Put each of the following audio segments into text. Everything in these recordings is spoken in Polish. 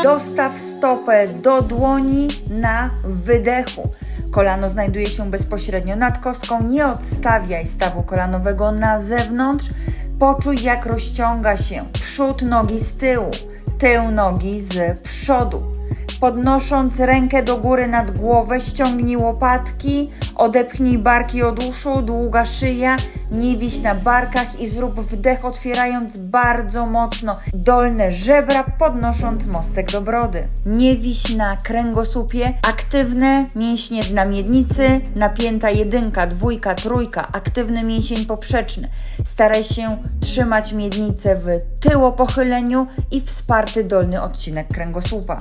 Dostaw stopę do dłoni na wydechu. Kolano znajduje się bezpośrednio nad kostką. Nie odstawiaj stawu kolanowego na zewnątrz. Poczuj, jak rozciąga się przód nogi z tyłu, tył nogi z przodu. Podnosząc rękę do góry nad głowę, ściągnij łopatki, odepchnij barki od uszu, długa szyja, nie wiś na barkach i zrób wdech, otwierając bardzo mocno dolne żebra, podnosząc mostek do brody. Nie wiś na kręgosłupie, aktywne mięśnie dna miednicy, napięta jedynka, dwójka, trójka, aktywny mięsień poprzeczny. Staraj się trzymać miednicę w tyłopochyleniu i wsparty dolny odcinek kręgosłupa.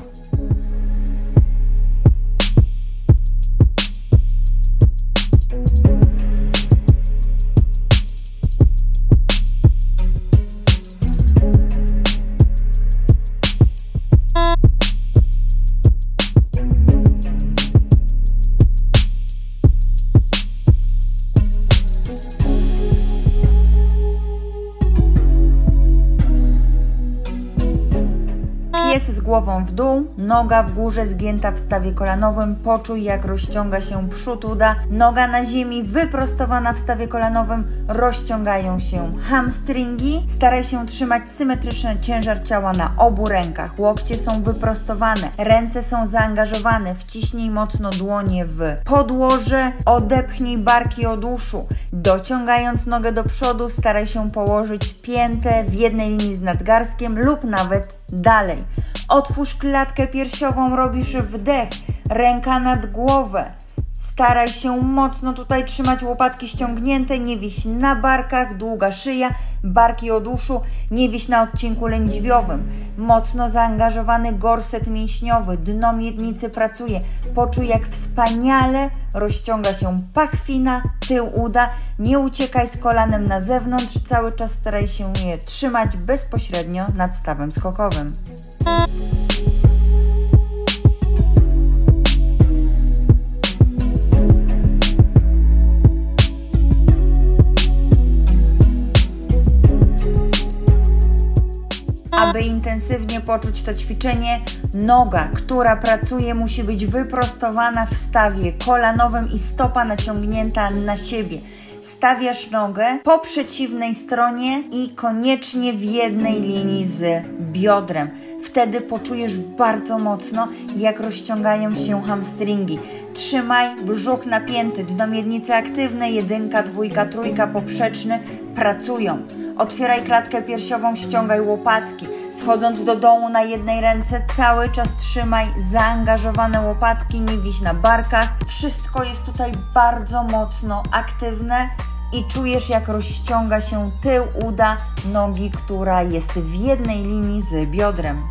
Pies z głową w dół, noga w górze zgięta w stawie kolanowym. Poczuj, jak rozciąga się przód uda. Noga na ziemi, wyprostowana w stawie kolanowym. Rozciągają się hamstringi. Staraj się trzymać symetryczny ciężar ciała na obu rękach. Łokcie są wyprostowane, ręce są zaangażowane. Wciśnij mocno dłonie w podłoże. Odepchnij barki od uszu. Dociągając nogę do przodu, staraj się położyć piętę w jednej linii z nadgarstkiem lub nawet dalej. Otwórz klatkę piersiową, robisz wdech, ręka nad głowę. Staraj się mocno tutaj trzymać łopatki ściągnięte, nie wiś na barkach, długa szyja, barki od uszu, nie wiś na odcinku lędźwiowym. Mocno zaangażowany gorset mięśniowy, dno miednicy pracuje. Poczuj, jak wspaniale rozciąga się pachwina, tył uda. Nie uciekaj z kolanem na zewnątrz, cały czas staraj się je trzymać bezpośrednio nad stawem skokowym. Aby intensywnie poczuć to ćwiczenie, noga, która pracuje, musi być wyprostowana w stawie kolanowym i stopa naciągnięta na siebie. Stawiasz nogę po przeciwnej stronie i koniecznie w jednej linii z biodrem. Wtedy poczujesz bardzo mocno, jak rozciągają się hamstringi. Trzymaj brzuch napięty, dno miednicy aktywne, jedynka, dwójka, trójka, poprzeczny pracują. Otwieraj klatkę piersiową, ściągaj łopatki. Schodząc do dołu na jednej ręce, cały czas trzymaj zaangażowane łopatki, nie wiś na barkach. Wszystko jest tutaj bardzo mocno aktywne i czujesz, jak rozciąga się tył uda nogi, która jest w jednej linii z biodrem.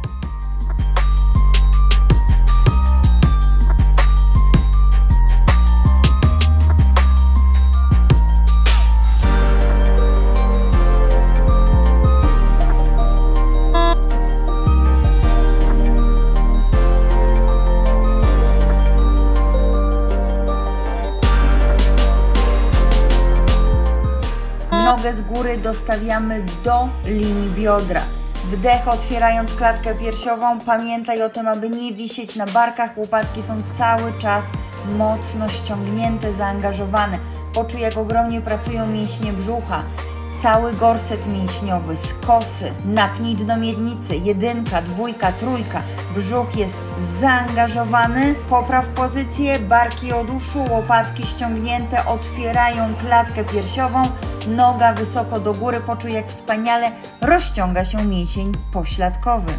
Nogę z góry dostawiamy do linii biodra. Wdech, otwierając klatkę piersiową. Pamiętaj o tym, aby nie wisieć na barkach. Łopatki są cały czas mocno ściągnięte, zaangażowane. Poczuj, jak ogromnie pracują mięśnie brzucha. Cały gorset mięśniowy, skosy. Napnij dno miednicy. Jedynka, dwójka, trójka. Brzuch jest zaangażowany. Popraw pozycję. Barki od uszu, łopatki ściągnięte. Otwierają klatkę piersiową. Noga wysoko do góry. Poczuj, jak wspaniale rozciąga się mięsień pośladkowy.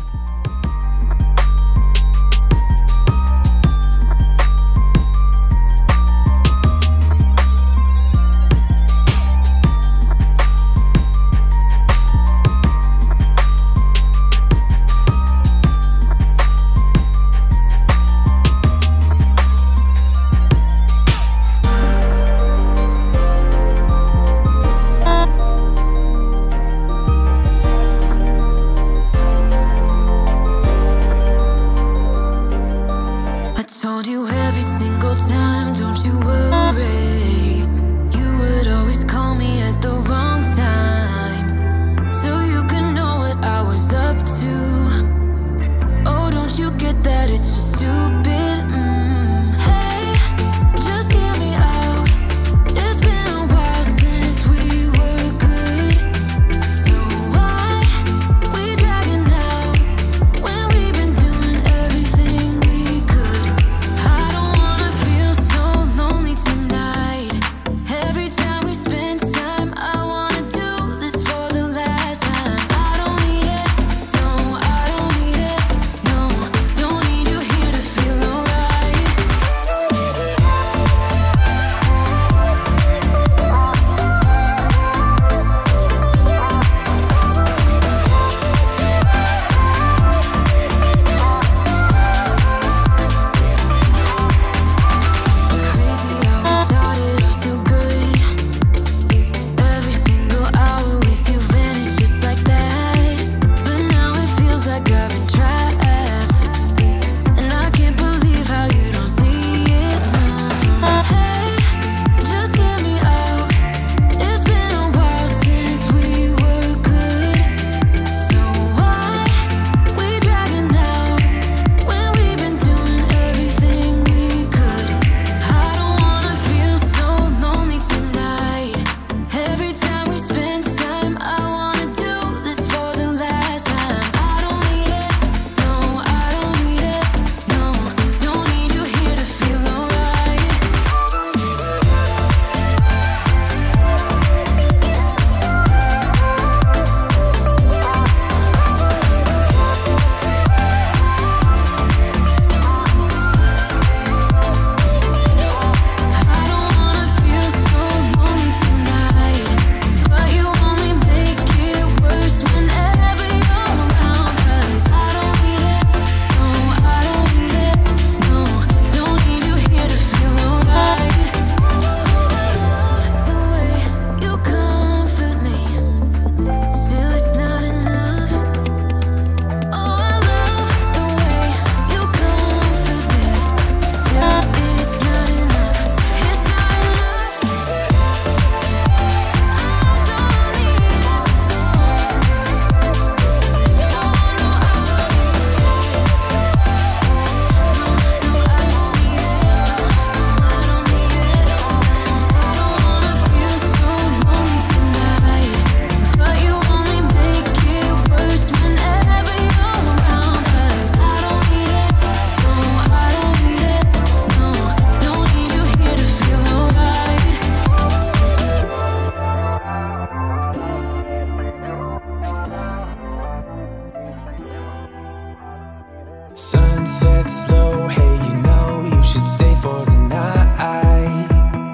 said slow, hey, you know you should stay for the night.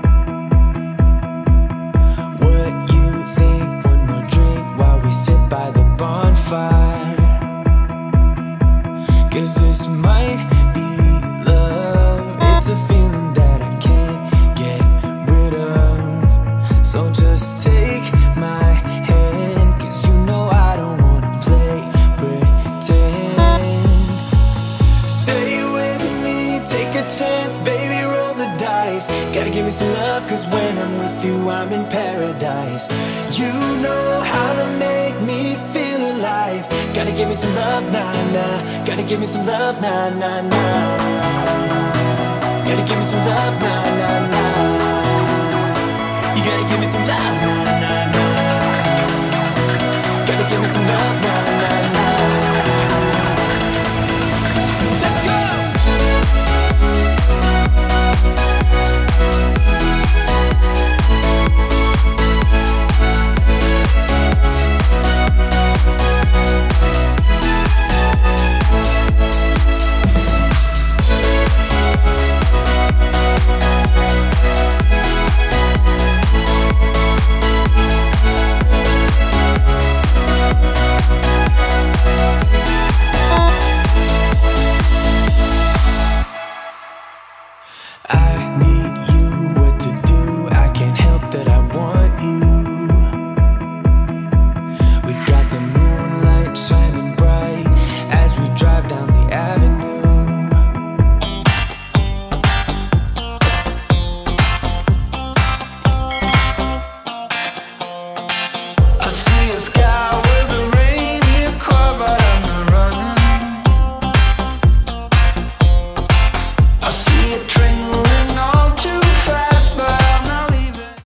What you think? One more drink while we sit by the bonfire. 'Cause this might be love. It's a feeling that I can't get rid of. So just take my hand, 'cause you know I don't wanna play pretend. Stay with me, take a chance, baby, roll the dice. Gotta give me some love, 'cause when I'm with you, I'm in paradise. You know how to make me feel alive. Gotta give me some love, nah, nah. Gotta give me some love, nah, nah, nah. Gotta give me some love, nah, nah, nah. You gotta give me some